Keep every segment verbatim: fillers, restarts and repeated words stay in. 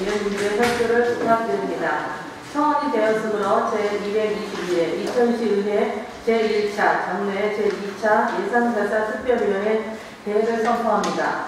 위원 님들의 협조를 부탁드립니다. 청원이 되었으므로 제이백이십이 회 이천시 의회 제일 차 정례 제이 차 예산가사 특별위원회 대회를 선포합니다.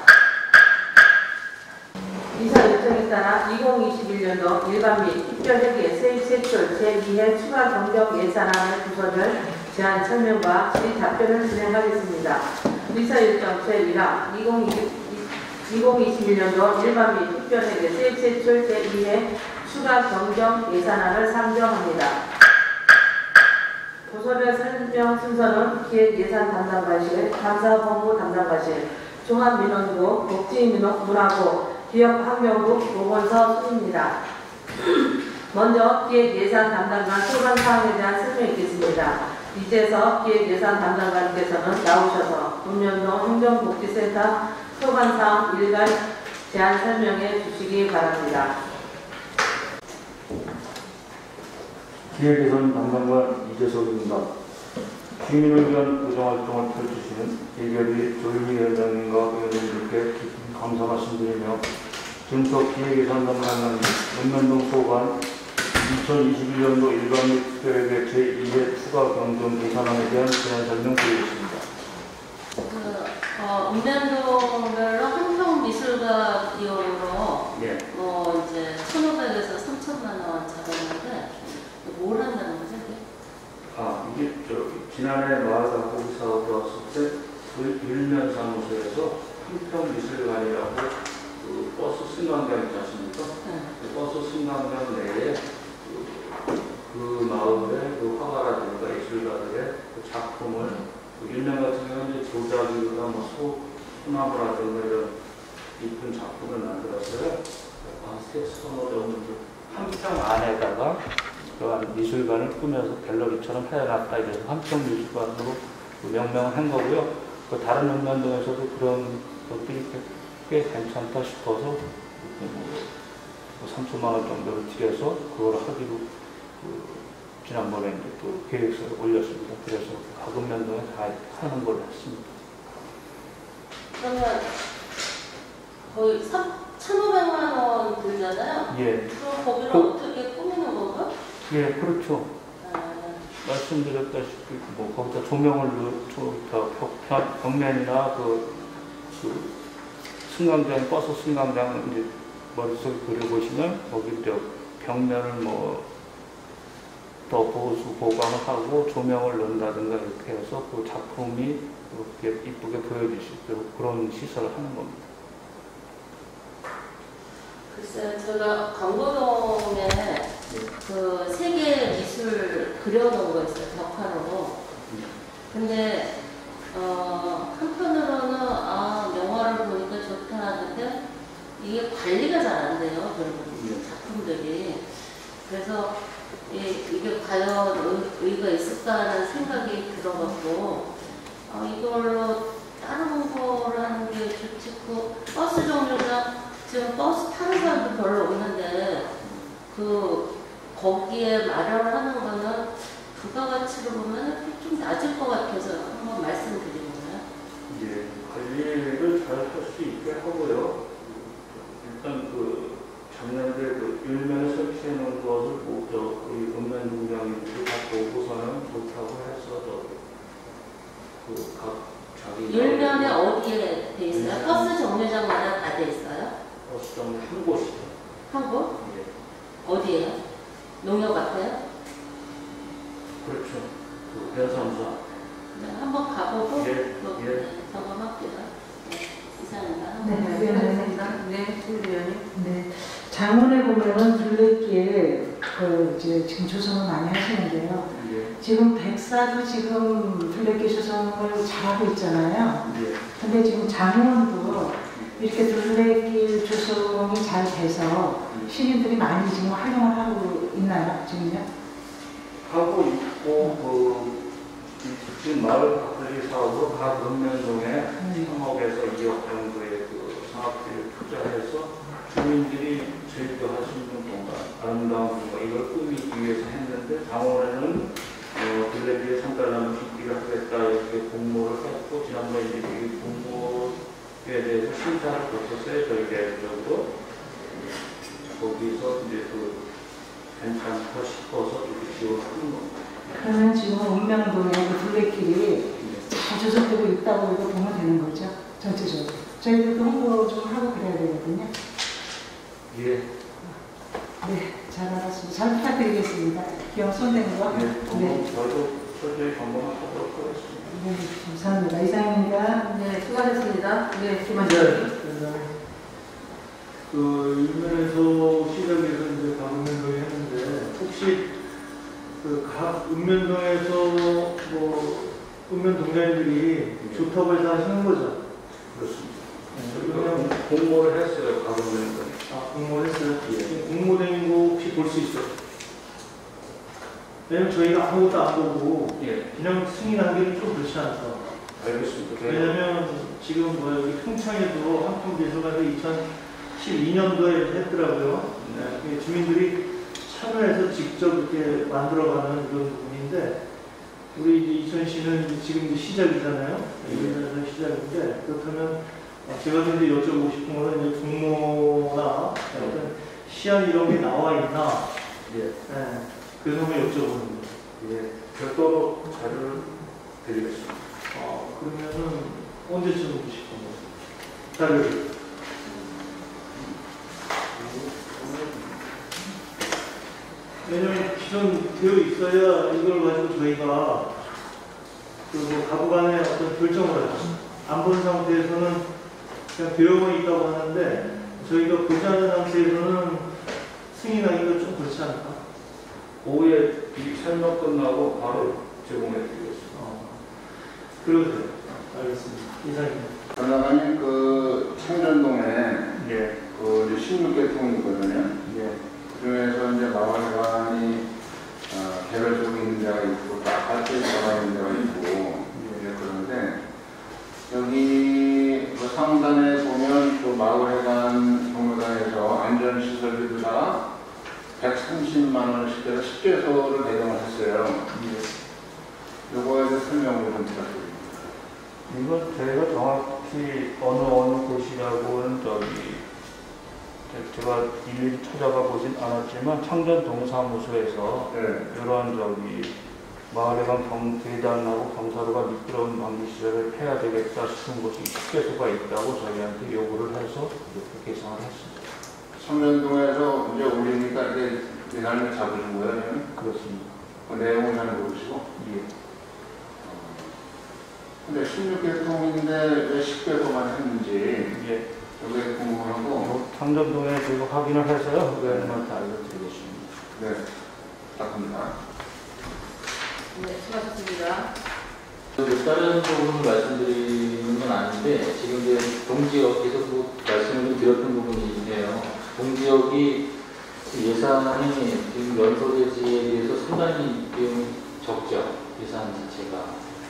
이사 요청에 따라 이천이십일 년도 일반 및 특별회계 세입세출 제이 회 추가 경정 예산안의 부서별 제안 설명과 질의 답변을 진행하겠습니다. 의사 요청 제일 항 이천이십일 년도 일반 및 특별회계 세입세출 제이 회 추가 경정 예산안을 상정합니다. 부서별 설명 순서는 기획예산 담당과실, 감사본부 담당과실, 종합민원부, 복지문화부, 기업환경부 보건서 순입니다. 먼저 기획예산 담당관 소관 사항에 대한 설명이 있겠습니다. 이제서 기획예산 담당관께서는 나오셔서 금년도 행정복지센터 소관 사항 일괄 제안 설명해 주시기 바랍니다. 기획예산 담당관 이재석입니다. 주민을 위한 의정활동을 펼치시는 예결위 조윤희위원장님과 의원님들께 깊은 감사 말씀드리며 준석 기획예산 담당관 읍면동 소관 이천이십일 년도 일반 및 특별회계 제이 회 추가 경정 예산안에 대한 제안 설명드리겠습니다. 그, 어, 읍면동별로 한평미술가 비용으로 예. 뭐 이제 천오백에서 삼천만 원 잡았는데 뭘 한다는 거죠? 이게? 아, 이게 저 지난해 마을가꾸기 사업 들어왔을 때 일면 사무소에서 한평미술관이라고 그 버스 승강장 있지 않습니까? 네. 그 버스 승강장 내에 그, 그 마을의 그 화가라든가 예술가들의 그 작품을 그 일면 같은 경우는 이제 조작이나 뭐 소, 소나무라든가 이런 이쁜 작품을 만들었어요. 한 세 서너 정도 한평 안에다가 그러한 미술관을 꾸며서 갤러리처럼 해놨다 이래서 한평미술관으로 명명한 거고요. 그 다른 읍면동에서도 그런 것들이 꽤 괜찮다 싶어서 삼천만 원 정도를 들여서 그걸 하기로 그 지난번에 이제 또 계획서를 올렸습니다. 그래서 각 읍면동에 다 하는 걸로 했습니다. 그러면 거의 천오백만 원 들잖아요? 예. 그럼 거기를 그, 어떻게 꾸미는 건가? 예, 그렇죠. 아, 말씀드렸다시피 뭐 거기다 조명을 저 벽면이나 그, 그 승강장 버스 승강장 이제 머릿속에 그려보시면 거기 저 벽면을 뭐 덮어수 보강을 하고 조명을 넣는다든가 이렇게 해서 그 작품이 이렇게 이쁘게 보여질 수 있도록 그런 시설을 하는 겁니다. 글쎄요, 제가 강도동에 그 세계 미술 그려놓은 거 있어요, 벽화로. 근데 어, 한편으로는 아 영화를 보니까 좋다 하는데 이게 관리가 잘 안 돼요, 그런 작품들이. 그래서 이, 이게 과연 의의가 있을까 하는 생각이 들어갖고 어, 이걸로 다른 거를 하는 게 좋지. 그 버스 종류가 지금 버스 타는 사람도 별로 없는데 그 거기에 마련하는 거는 부가가치로 보면 좀 낮을 것 같아서 한번 말씀드리는 거예요. 예, 관리를 잘 할 수 있게 하고요. 일단 그 작년에 그 일면에 설치해 놓은 것을 뭐 저 우리 읍면 동장님들이 다 보고서는 좋다고 해서 그각 자기 일면에 어디에 돼 있어요? 네. 버스 정류장마다 다 돼 있어요? 버스 정류 한 곳이요. 한 곳? 예. 어디에요? 농협 앞에요? 그렇죠. 그 대선사. 네, 한번 가보고 예. 또 예. 네, 점검할게요. 네, 이상입니다. 네, 위원장님. 네, 위원님. 네, 장문에 보면은 둘레길 그 이제 지금 조성을 많이 하시는데요. 예. 지금 백사도 지금 둘레길 조성을 잘하고 있잖아요. 예. 근데 지금 장원도 이렇게 둘레길 조성이 잘 돼서 시민들이 많이 지금 활용을 하고 있나요, 지금요? 하고 있고 그 지금 마을 바꾸기 사업으로 각 읍면동에 음. 삼억에서 이억 정도의 그 사업비를 투자해서 주민들이 즐겨 할 수 있는 공간, 아름다운 공간 이걸 꾸미기 위해서 했는데 장원에는 어, 둘레길에 산딸나무 심기를 하겠다 이렇게 공모를 했고 지난번에 이제 이 공모에 대해서 심사를 거쳤어요. 저희 대표적으로 거기서 이제 그 괜찮고 싶어서 이렇게 지원하는 겁니다. 그러면 지금 읍면동에 그 둘레길이 잘 조성되고 있다고 이거 보면 되는 거죠? 전체적으로. 저희들도 홍보 좀 하고 그래야 되거든요. 예. 네, 잘 알았습니다. 잘 부탁드리겠습니다. 기왕 손댄 거. 네. 네. 저도 철저히 점검하도록 하겠습니다. 네, 감사합니다. 이상입니다. 네, 수고하셨습니다. 네, 김한 네. 네. 그 읍면에서 시작해서 이제 각 읍면동에 했는데 혹시 그 각 읍면동에서 뭐 읍면 동장님들이 좋다고 해서 하시는 거죠? 그렇습니다. 네, 저희가 그러면 공모를 했어요. 가보면 아, 공모를 했어요? 예. 지금 공모된 거 혹시 볼 수 있어요? 왜냐면 저희가 아무것도 안 보고 예. 그냥 승인하기는 좀 그렇지 않아서. 알겠습니다. 왜냐면 지금 뭐 여기 평창에도 한풍미술관에서 이천십이 년도에 했더라고요. 네, 그게 주민들이 참여해서 직접 이렇게 만들어가는 그런 부분인데 우리 이제 이천시는 이제 지금 이제 시작이잖아요. 이번에는 시작인데 그렇다면 제가 이제 여쭤보고 싶은 거는 이제 공모나 어떤 시안 이런 게 나와 있나? 예. 네, 그래서 한번 여쭤보는 거예요. 예. 별도로 자료를 드리겠습니다. 어, 그러면은 언제쯤 보고 싶은 거예요? 자료를. 왜냐면 기존 되어 있어야 이걸 가지고 저희가 그뭐 가부간에 어떤 결정을 하죠. 안 본 상태에서는 그냥 되어만 있다고 하는데 저희가 보지 않은 상태에서는 승인하기가 좀 그렇지 않을까? 오후에 이 설명 끝나고 바로 제공해 드리겠습니다. 어, 그래도 돼요. 알겠습니다. 이상입니다. 전화관님 그 창전동에 예. 그 이제 십육 개 통이거든요. 예. 그중에서 이제 마을회관이 어, 개별적으로 있는 데가 있고 또 아파트에 들어가 있는 데가 있고 이제 그런데 여기 그 상단에 보면 그 마을회관 경로당에서 안전시설비도 다 백삼십만 원씩 해서 십 개소를 배정을 했어요. 예. 요거에 대해서 설명을 좀 부탁드립니다. 이건 저희가 정확히 어느 어느 곳이라고는 저기 제가 일일이 찾아가 보진 않았지만 창전동사무소에서 네. 이런 저기 마을회관 경 대장하고 경사로가 미끄러운 방지시설을 해야 되겠다 싶은 곳이 십 개소가 있다고 저희한테 요구를 해서 이렇게 개상을 했습니다. 청년동에서 이제 올리니까 이렇게 대상을 잡으신 거예요? 아니면? 그렇습니다. 그 내용은 잘 모르시고? 예. 근데 십육 개 통인데 왜 십 개소만 했는지 예. 여기에 궁금하고. 창전동에 지금 확인을 해서요. 의원님한테 알려드리겠습니다. 네, 부탁합니다. 네, 수고하셨습니다. 그 다른 부분을 말씀드리는 건 아닌데 지금 이제 동지역에서 뭐 말씀을 좀 드렸던 부분이 있네요. 동지역이 예산이 지금 연소대지에 비해서 상당히 비용이 적죠. 예산 자체가.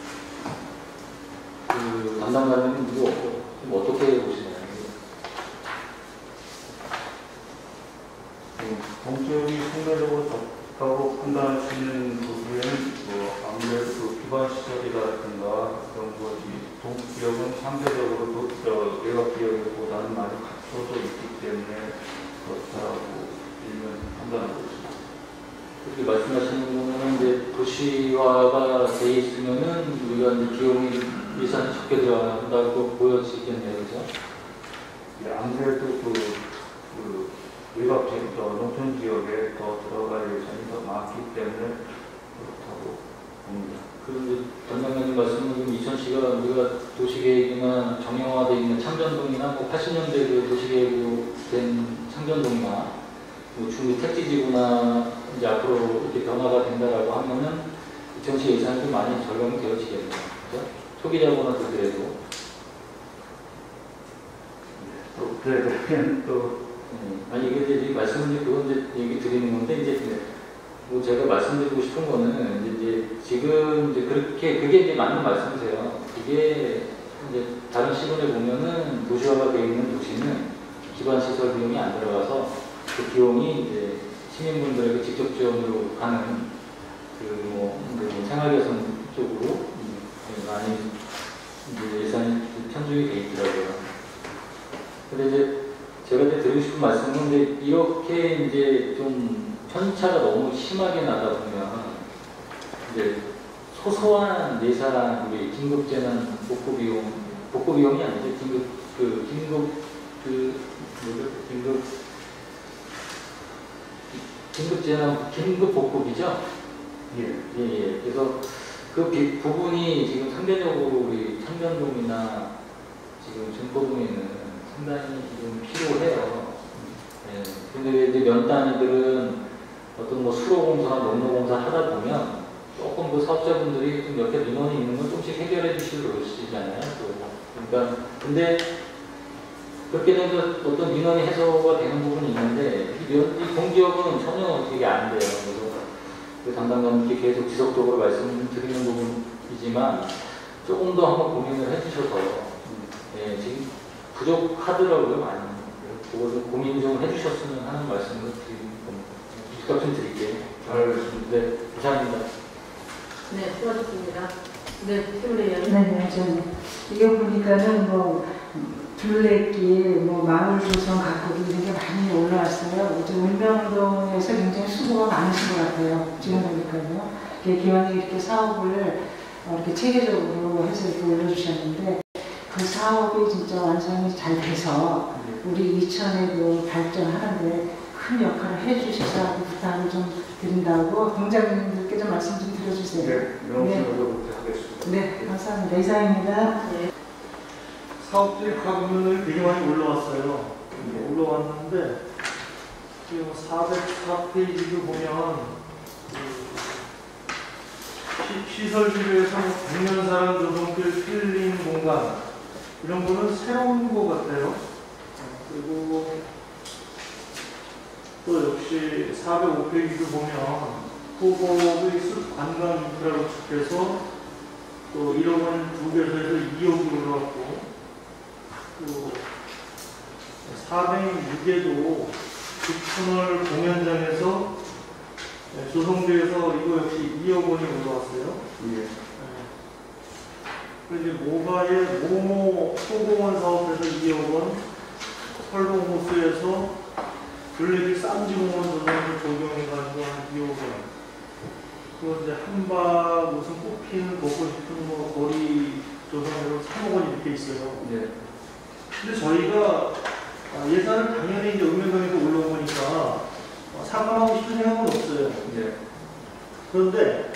그 담당자는 이거 좀 어떻게 보시나요? 동지역이 상대적으로 적다고 판단할 수 있는 부분에는 뭐 아무래도 그 기반 시설이라든가 그런 것이 동지역은 상대적으로 도, 저, 외곽 지역보다는 많이 갖춰져 있기 때문에 그렇다고 일면 판단하고 있습니다. 그렇게 말씀하시는 거는 이제 도시화가 돼 있으면은 우리가 이제 비용이 예산이 적게 들어간다고 보여지겠네요, 그죠? 예, 아무래도 그, 그 외곽 지역, 저 농촌 지역에 더 들어갈 예산이 더 많기 때문에 그렇다고 봅니다. 그런데 전장관님 말씀은 이천시가 우리가 도시계획이나 정형화되어 있는 창전동이나 뭐 팔십 년대 그 도시계획으로 된 창전동이나 뭐 중부 택지지구나 이제 앞으로 이렇게 변화가 된다라고 하면은 이천시 예산이 좀 많이 절감이 되어지겠네요. 그죠? 초기자구나 그래도. 또 그래도 또 음, 아니 이게 이제 말씀은 이제 그건 이제 얘기 드리는 건데 이제 뭐 제가 말씀드리고 싶은 거는 이제, 이제 지금 이제 그렇게 그게 이제 맞는 말씀이세요. 그게 이제 다른 시군에 보면은 도시화가 되어 있는 도시는 기반 시설 비용이 안 들어가서 그 비용이 이제 시민분들에게 직접 지원으로 가는 그뭐 그 생활개선 쪽으로 많이 이제 예산이 편중이 돼 있더라고요. 근데 이제 제가 이제 드리고 싶은 말씀은 이제 이렇게 이제 좀 편차가 너무 심하게 나다 보면 이제 소소한 예산 우리 긴급재난 복구 비용 복구 비용이 아니죠. 긴급 그 긴급 그 뭐죠? 긴급 긴급재난 긴급 복구비죠. 예. 예, 예. 그래서 그 비, 부분이 지금 상대적으로 우리 창변동이나 지금 증포동에는 상당히 지금 필요해요. 예. 근데 이제 면 단위들은 어떤 뭐 수로공사나 농로공사 하다 보면 조금 그 사업자분들이 좀 몇 개 민원이 있는 건 조금씩 해결해 주시려고 그러시잖아요. 그러니까 근데 그렇게 되면 어떤 민원이 해소가 되는 부분이 있는데 이, 면, 이 공기업은 전혀 그게 안 돼요. 그래서 그 담당자님께 계속 지속적으로 말씀드리는 부분이지만 조금 더 한번 고민을 해주셔서 예, 지금 부족하더라고요 많이. 그것을 고민 좀 해주셨으면 하는 말씀을 드리는 겁니다. 부탁 좀 드릴게요. 알겠습니다. 네, 이상입니다. 네, 수고하셨습니다. 네, 팀의원. 네네, 저는 이거 보니까는 뭐 둘레길, 뭐 마을 조성 가꾸기 이런 게 많이 올라왔어요. 이제 울명동에서 굉장히 수고가 많으신 것 같아요. 지금 보니까요. 기왕에 이렇게 사업을 이렇게 체계적으로 해서 이렇게 올려주셨는데 그 사업이 진짜 완성이 잘 돼서 우리 이천에도 발전하는데 큰 역할을 해주셔서 부탁을 좀 드린다고 동장님들께 좀 말씀 좀 드려주세요. 네, 명심으로 부탁하겠습니다. 네, 감사합니다. 이상입니다. 네. 사업들이 가보면 되게 많이 올라왔어요. 올라왔는데 지금 사백사 페이지를 보면 그 시설 비료에서 백년사랑 조성길 필링 공간 이런 거는 새로운 것 같아요. 그리고 또 역시 사백오 페이지를 보면 후보의 숲 관광 인프라로 측해서 또 일억 원 두 개소에서 이억이 올라왔고 또 사백육 에도 북터널 공연장에서 조성대에서 이거 역시 이억 원이 올라왔어요. 예. 그리고 이제 모가의 모모 소공원 사업에서 이억 원, 설동호수에서 블랙이 쌈지공원 조성을 조경해가지고 한 이억 원. 또 이제 한박 무슨 꽃피는 먹고 싶은 뭐 거리 조성으로 삼억 원 이렇게 있어요. 네. 근데 저희가 예산을 당연히 이제 읍면동에서 올라온 거니까 상관하고 싶은 생각은 없어요. 네. 그런데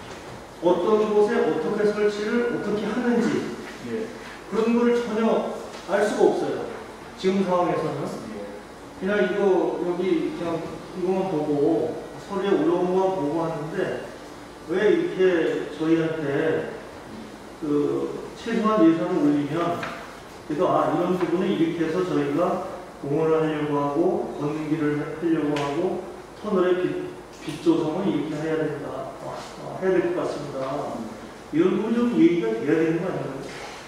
어떤 곳에 어떻게 설치를 어떻게 하는지 예. 그런 걸 전혀 알 수가 없어요. 지금 상황에서는. 그냥 이거 여기 그냥 이거만 보고 서류에 올라온 것만 보고 하는데 왜 이렇게 저희한테 그 최소한 예산을 올리면 그래서 아 이런 부분은 이렇게 해서 저희가 공헌을 하려고 하고 건기를 하려고 하고 터널의 빛, 빛 조성은 이렇게 해야 된다. 어, 어, 해야 될 것 같습니다. 이런 부분 좀 얘기가 돼야 되는 거 아닌가요?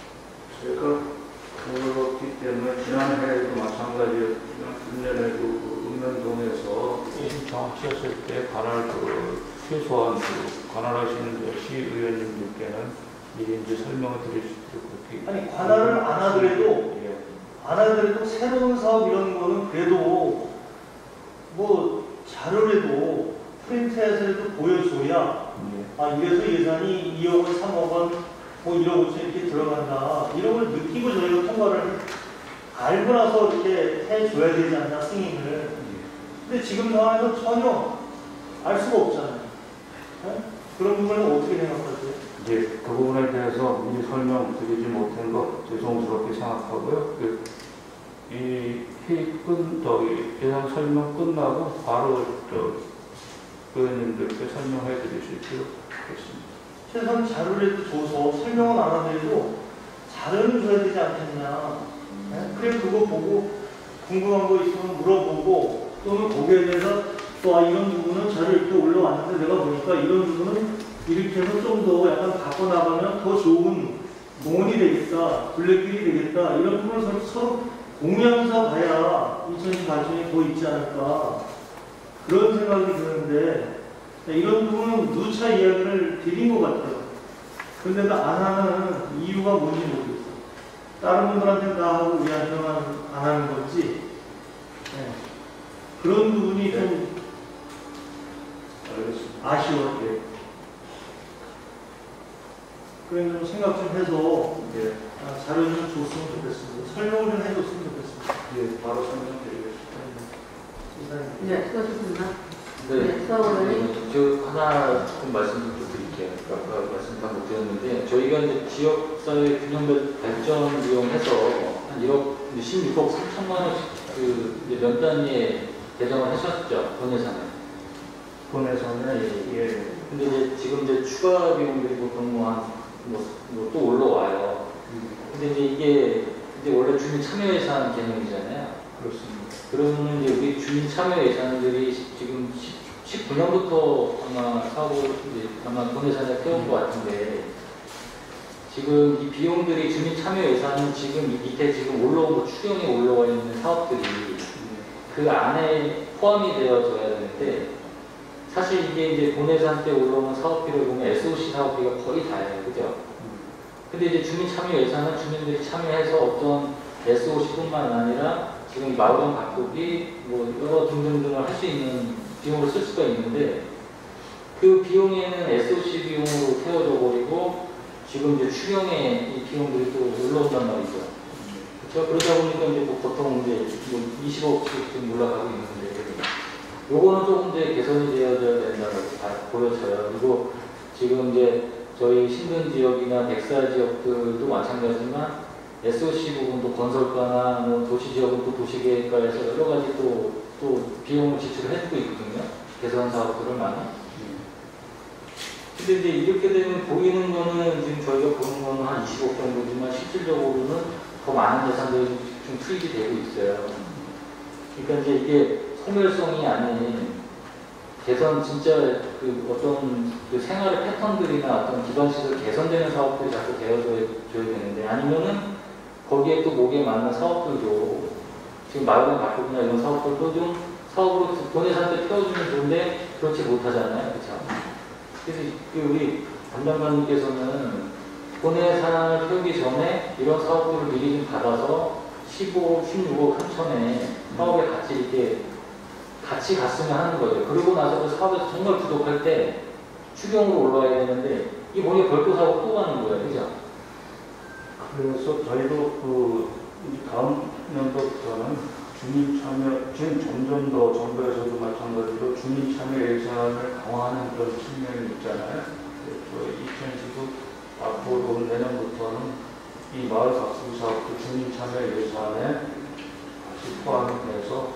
제가 그렇기 때문에 지난해에도 마찬가지였지만 금년에도 읍면동에서 정치했을 때 관할 그 최소한 그 관할하시는 시의원님들께는 미리 이제 설명을 드릴 수 있도록 그렇게 아니 관할을 안 하더라도 예. 안 하더라도 새로운 사업 이런 거는 그래도 뭐 자료라도 프린트해서라도 보여줘야 예. 아 이래서 예산이 이억 원, 삼억 원, 뭐 일억 오천 이렇게 들어간다 이런 걸 느끼고 저희가 통과를 알고 나서 이렇게 해줘야 되지 않나 승인을. 근데 지금 상황에서 전혀 알 수가 없잖아요. 네? 그런 부분은 어떻게 생각하세요? 이제 그 부분에 대해서 미리 설명드리지 못한 거 죄송스럽게 생각하고요. 그, 이 회의 끝, 저기 예산 설명 끝나고 바로 저 의원님들께 설명해 드릴 수 있도록 하겠습니다. 최소한 자료라도 줘서 설명은 안 하더라도 자료는 줘야 되지 않겠냐. 네? 그래 그거 보고 궁금한 거 있으면 물어보고 또는 거기에 대해서 또 아, 이런 부분은 자료 이렇게 올라왔는데 내가 보니까 이런 부분은 이렇게 해서 좀 더 약간 바꿔 나가면 더 좋은 공원이 되겠다, 블랙길이 되겠다 이런 부분을 서로, 서로 공유하면서 가야 이천이 발전이 더 있지 않을까 그런 생각이 드는데 이런 부분은 누차 이야기를 드린 것 같아요. 그런데 안 하는 이유가 뭔지 모르겠어요. 다른 분들한테 다 하고 우리한테만 안 하는 건지 네. 그런 부분이 좀 알겠습니다. 아쉬워요. 예. 그런 좀 생각 좀 해서 예. 아, 자료 좀 줬으면 좋겠습니다. 설명을 좀 해줬으면 좋겠습니다. 예, 바로 설명드리겠습니다. 이사님. 네, 수고하셨습니다. 네, 네, 수고하셨습니다. 저 하나 좀 말씀 좀 드릴게요. 아까 말씀 다 못 드렸는데 저희가 이제 지역사회 균형 발전 이용해서 한 일억, 십육억 삼천만 원씩 그 이제 연 단위에 배정을 하셨죠, 본예산에. 본에서는 예. 근데 이제 지금 이제 추가 비용들이 보통 뭐한뭐또 올라와요. 근데 이제 이게 이제 원래 주민 참여 예산 개념이잖아요. 그렇습니다. 그러면 이제 우리 주민 참여 예산들이 지금 십구 년부터 아마 사업을 이제 아마 본예산에 태운 것 같은데 지금 이 비용들이 주민 참여 예산은 지금 이 밑에 지금 올라온 거 추경에 올라와 있는 사업들이 그 안에 포함이 되어져야 되는데 사실 이게 이제 본예산 때 올라오는 사업비를 보면 에스오씨 사업비가 거의 다예요. 그죠? 근데 이제 주민 참여 예산은 주민들이 참여해서 어떤 에스오씨뿐만 아니라 지금 마을원 가꾸기 뭐 여러 등등등을 할 수 있는 비용으로 쓸 수가 있는데 그 비용에는 에스오씨 비용으로 태워져 버리고 지금 이제 추경에 이 비용들이 또 올라온단 말이죠. 그렇죠? 그러다 보니까 이제 뭐 보통 이제 뭐 이십억씩 지금 올라가고 있는데 요거는 조금 더 개선이 되어져야 된다고 보여져요. 그리고 지금 이제 저희 신든 지역이나 백사 지역들도 마찬가지지만 에스오씨 부분도 건설가나 뭐 도시 지역은 또 도시계획과에서 여러 가지 또, 또 비용을 지출을 해주고 있거든요. 개선 사업들을 많이. 근데 이제 이렇게 되면 보이는 거는 지금 저희가 보는 거는 한 이십억 정도지만 실질적으로는 더 많은 예산들이 좀 투입이 되고 있어요. 그러니까 이제 이게 소멸성이 아닌 개선 진짜 그 어떤 그 생활의 패턴들이나 어떤 기반시설 개선되는 사업들이 자꾸 되어줘야 되는데 아니면은 거기에 또 목에 맞는 사업들도 지금 마을원 가꾸기나 이런 사업들도 좀 사업으로 본예산 때 태워주면 좋은데 그렇지 못하잖아요. 그렇죠? 그래서 그 우리 담당관님께서는 본예산을 태우기 전에 이런 사업들을 미리 좀 받아서 십오, 십육억 삼천에 사업에 같이 이렇게 같이 갔으면 하는 거죠. 그러고 나서 그 사업에서 정말 부족할 때 추경으로 올라와야 되는데 이 뭐니 별도 사업 또 가는 거예요. 그죠? 그래서 저희도 그 다음 년도부터는 주민 참여, 지금 점점 더 정부에서도 마찬가지로 주민 참여 예산을 강화하는 그런 측면이 있잖아요. 저희 이천십구 앞으로 내년부터는 이 마을 각수 사업도 주민 참여 예산에 다시 포함해서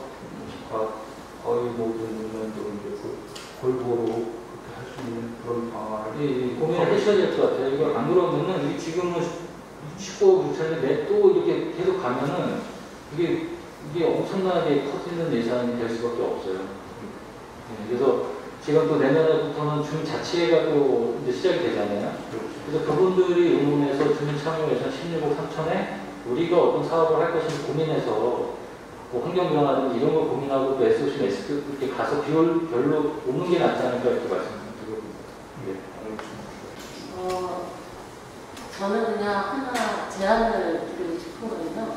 거의 모든 부분도 이제 골고루 그렇게 할 수 있는 그런 방안을 예, 예, 고민을 하셔야 될 것 같아요. 이거 안 그러면은 이게 지금은 십오, 육천에 또 이렇게 계속 가면은 이게 이게 엄청나게 커지는 예산이 될 수밖에 없어요. 네, 그래서 지금 또 내년부터는 주민자치회가 또 이제 시작이 되잖아요. 그래서 그분들이 의논해서 주민 참여 예산 십육억 삼천에 우리가 어떤 사업을 할 것인지 고민해서 뭐 환경변화든지 이런 걸 고민하고 또 에스오씨, 에스큐 이렇게 가서 비율 별로 없는 게 낫지 않을까 이렇게 말씀드리고 예. 어, 저는 그냥 하나 제안을 드리고 싶은 거는요.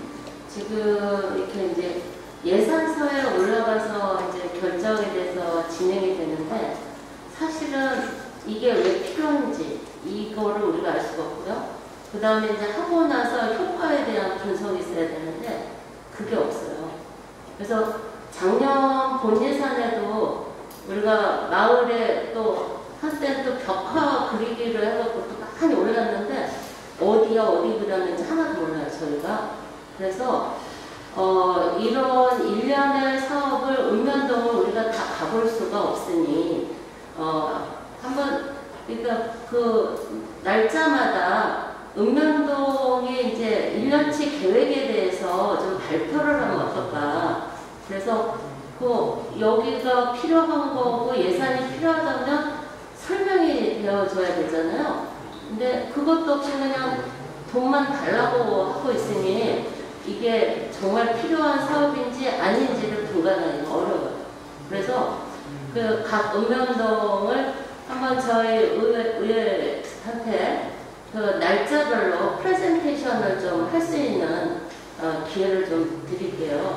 지금 이렇게 이제 예산서에 올라가서 이제 결정에 대해서 진행이 되는데 사실은 이게 왜 필요한지 이거를 우리가 알 수가 없고요. 그 다음에 이제 하고 나서 효과에 대한 분석이 있어야 되는데 그게 없어요. 그래서 작년 본 예산에도 우리가 마을에 또 한때 또 벽화 그리기를 해갖고 또 많이 올랐는데 어디가 어디 그렸는지 하나도 몰라요 저희가. 그래서 어, 이런 일련의 사업을 읍면동을 우리가 다 가볼 수가 없으니 어, 한번 그러니까 그 날짜마다 읍면동의 이제 일 년치 계획에 대해서 좀 발표를 하면 어떨까. 그래서 그 여기가 필요한 거고 예산이 필요하다면 설명이 되어줘야 되잖아요. 근데 그것도 없이 그냥 돈만 달라고 하고 있으니 이게 정말 필요한 사업인지 아닌지를 분간하기가 어려워요. 그래서 그 각 읍면동을 한번 저희 의회, 의회한테 그 날짜별로 프레젠테이션을 좀 할 수 있는 어, 기회를 좀 드릴게요.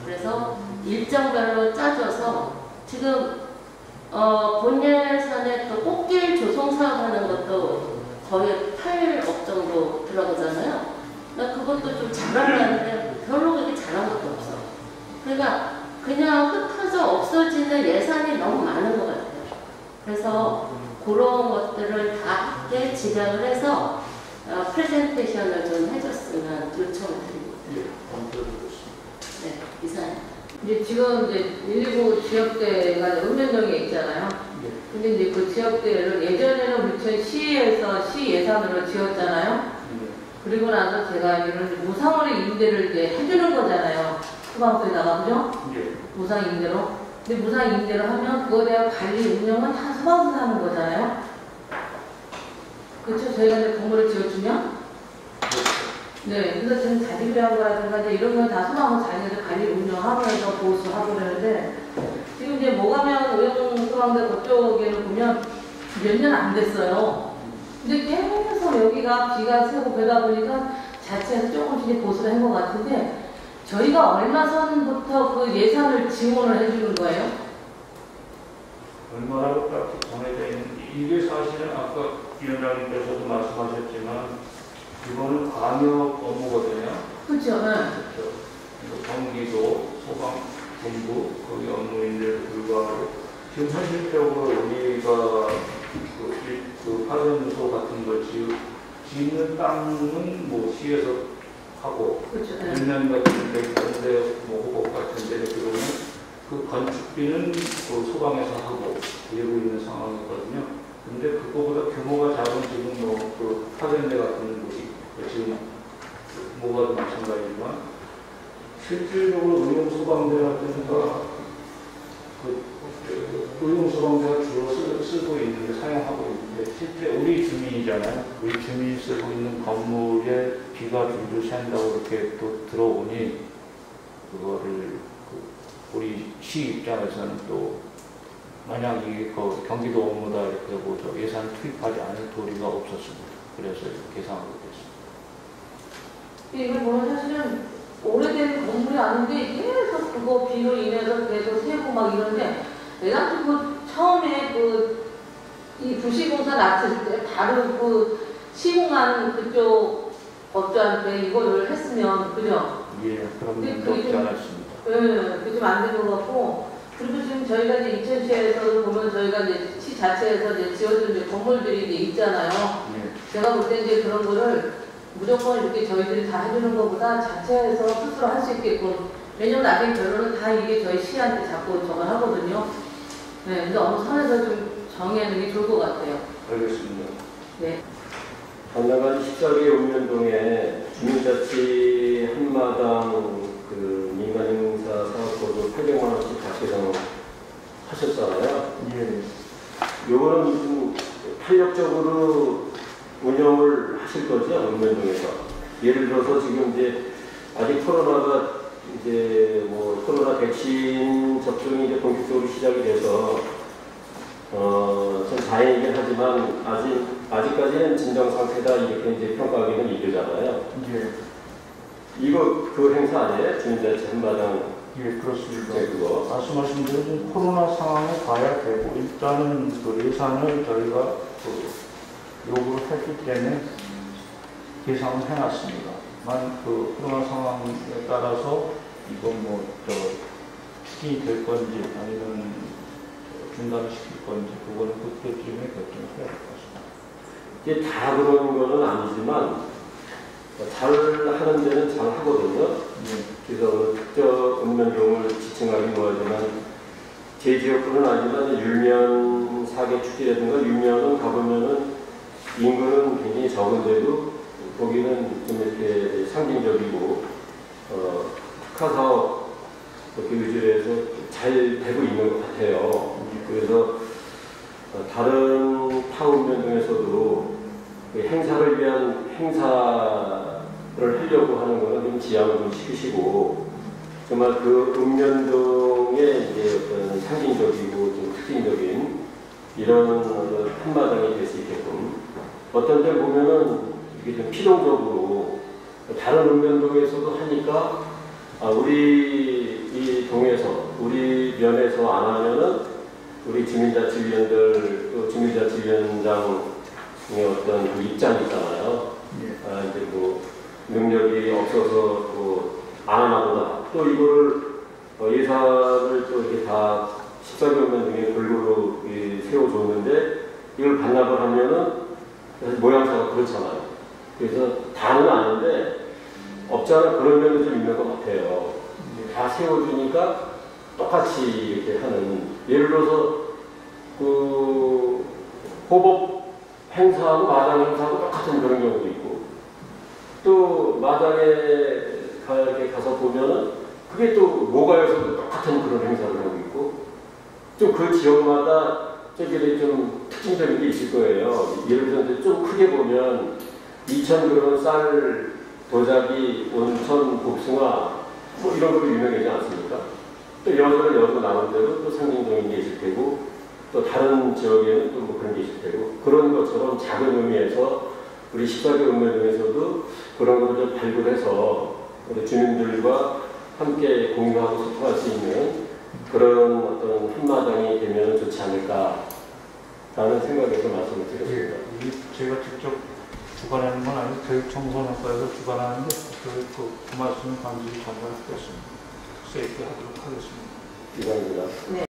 그래서 일정별로 짜줘서 지금 어, 본 예산에 또 꽃길 조성 사업하는 것도 거의 팔억 정도 들어가잖아요. 나 그것도 좀 잘하려는데 별로 그렇게 잘한 것도 없어. 그러니까 그냥 흩어져 없어지는 예산이 너무 많은 것 같아요. 그래서 그런 것들을 다 함께 집약을 해서 어, 프레젠테이션을 좀 해줬으면 요청을 드립니다. 예, 감사드리겠습니다. 네, 이사님. 이제 지금 이제 일부 지역대가 읍면동에 있잖아요. 예. 근데 이제 그 지역대를 예전에는 부천 시에서 시 예산으로 지었잖아요. 예. 그리고 나서 제가 이런 무상으로 임대를 이제 해주는 거잖아요. 소방서에다가, 그죠? 예. 무상 임대로. 근데 무상 임대로 하면 그거에 대한 관리 운영은 다 소방서가 하는 거잖아요. 그렇죠? 저희가 이제 건물을 지어주면? 네, 그래서 지금 자진배한 거라든가 이제 이런 건 다 소방서 자기네들 관리 운영하면서 보수하고 그러는데, 지금 이제 모가면 의용소방대 그쪽에는 보면 몇 년 안 됐어요. 근데 계속 여기가 비가 새고 그러다 보니까 자체에서 조금씩 보수를 한 것 같은데, 저희가 얼마 선부터 그 예산을 지원을 해주는 거예요? 얼마라고 딱 정해져 있는지, 이게 사실은 아까 위원장님께서도 말씀하셨지만 이거는 광역 업무거든요. 그렇죠. 네. 그렇죠. 경기도 소방본부 거기 업무인데도 불구하고 지금 현실적으로 우리가 그, 그 파견소 같은 걸 지, 짓는 땅은 뭐 시에서 하고 그렇죠. 네. 일면 같은 데, 건대 뭐 호법 같은 데 그러면 그 건축비는 그 소방에서 하고 이러고 있는 상황이거든요. 근데 그거보다 규모가 작은 지금 뭐 그 파견대 같은 곳이 지금 뭐가 마찬가지지만 실질적으로 의용소방대라든가 그 의용소방대가 주로 쓰, 쓰고 있는데 사용하고 있는데 실제 우리 주민이잖아요. 우리 주민이 쓰고 있는 건물에 비가 줄줄 샌다고 이렇게 또 들어오니 그거를 그 우리 시 입장에서는 또 만약 이게 그 경기도 업무다 이렇게 하고 예산 투입하지 않을 도리가 없었습니다. 그래서 이렇게 계산하게 됐습니다. 이거 보면 사실은 오래된 건물이 아닌데 계속 그거 비로 인해서 계속 새고 막 이런데 내가 그 처음에 그 이 부시공사 났을 때 바로 그 시공한 그쪽 업자한테 이거를 했으면 그죠? 예, 그런 근데 일도 그게 없지 좀- 않았습니다. 예, 그게 좀 안 된 것 같고 그리고 지금 저희가 이제 인천시에서도 보면 저희가 이제 시 자체에서 이제 지어준 이제 건물들이 이제 있잖아요. 예. 제가 볼 때 이제 그런 거를 무조건 이렇게 저희들이 다 해주는 것보다 자체에서 스스로 할 수 있게끔, 왜냐면 나중에 결론은 다 이게 저희 시한테 자꾸 저걸 하거든요. 네, 근데 어느 선에서 좀 정해는 게 좋을 것 같아요. 알겠습니다. 네. 지난 십사 개 읍면동에 주민자치 한마당 그 민간행사 사업보조 팔백만 원씩 다 제공하셨잖아요. 예. 요거는 좀 탄력적으로 운영을 하실 거죠, 읍면동에서. 예를 들어서 지금 이제 아직 코로나가 이제 뭐 코로나 백신 접종이 이제 본격적으로 시작이 돼서 어, 좀 다행이긴 하지만 아직 아직까지는 진정 상태다 이렇게 이제 평가하기는 이르잖아요. 예. 이거 그 행사 아니에요? 주민자치 한마당. 예, 그렇습니다. 네, 그거. 말씀하신 대로 좀 코로나 상황에 봐야 되고 일단은 그 예산을 저희가 그 요구를 했기 때문에 계산을 해놨습니다. 만 그 코로나 상황에 따라서 이건 뭐저 추진이 될 건지 아니면 중단을 시킬 건지 그거는 그때쯤에 결정을 해야 될 것 같습니다. 이게 다 그런 거는 아니지만 잘 하는 데는 잘 하거든요. 예. 그래서 특정 읍면동을 지칭하긴 뭐하지만 제 지역구는 아니지만 율면 사계 축지라든가 율면은 가보면은 인구는 굉장히 적은데도 거기는 좀 이렇게 상징적이고 어, 특화사업 이렇게 위주로 해서 잘 되고 있는 것 같아요. 그래서 어, 다른 타운면 중에서도 그 행사를 위한 행사를 하려고 하는 거는 좀 지양을 좀 시키시고 정말 그 읍면동의 이제 어떤 상징적이고 좀 특징적인 이런 한마당이 될 수 있게끔 어떤 때 보면은 이게 좀 필연적으로 다른 읍면동에서도 하니까 아, 우리 이 동에서 우리 면에서 안 하면은 우리 주민자치위원들 또 주민자치위원장의 어떤 그 입장이 있잖아요. 아, 이제 뭐 능력이 없어서 뭐안 하나 보다. 또 이거를 어, 예산을 또 이렇게 다 십사 개월만 중에 골고루 이, 세워줬는데 이걸 반납을 하면은 모양새가 그렇잖아요. 그래서 다는 아닌데 없지 않아 그런 면도 좀 있는 것 같아요. 다 세워주니까 똑같이 이렇게 하는, 예를 들어서 그 호법 행사하고 마당 행사하고 똑같은 그런 경우도 있고, 또 마당에 가, 이렇게 가서 보면은 그게 또 모가에서도 똑같은 그런 행사를 하고 있고, 좀 그 지역마다 저기에 좀 특징적인 게 있을 거예요. 예를 들어서 좀 크게 보면 이천 그램 쌀 도자기, 온천, 복숭아 뭐 이런 것도 유명하지 않습니까? 또 여기는 여기서 나온 대로 또 상징적인 게 있을 테고, 또 다른 지역에는 또 뭐 그런 게 있을 테고, 그런 것처럼 작은 의미에서 우리 십사 개 읍면 중에서도 그런 것을 좀 발굴해서 우리 주민들과 함께 공유하고 소통할 수 있는 그런 어떤 한마당이 되면 좋지 않을까라는 생각에서 말씀을 드렸습니다. 예, 제가 직접 주관하는 건 아니고 교육청소년과에서 주관하는데 그, 그, 그 말씀을 반드시 전달하겠습니다. 세이프 하도록 하겠습니다. 이상입니다. 네.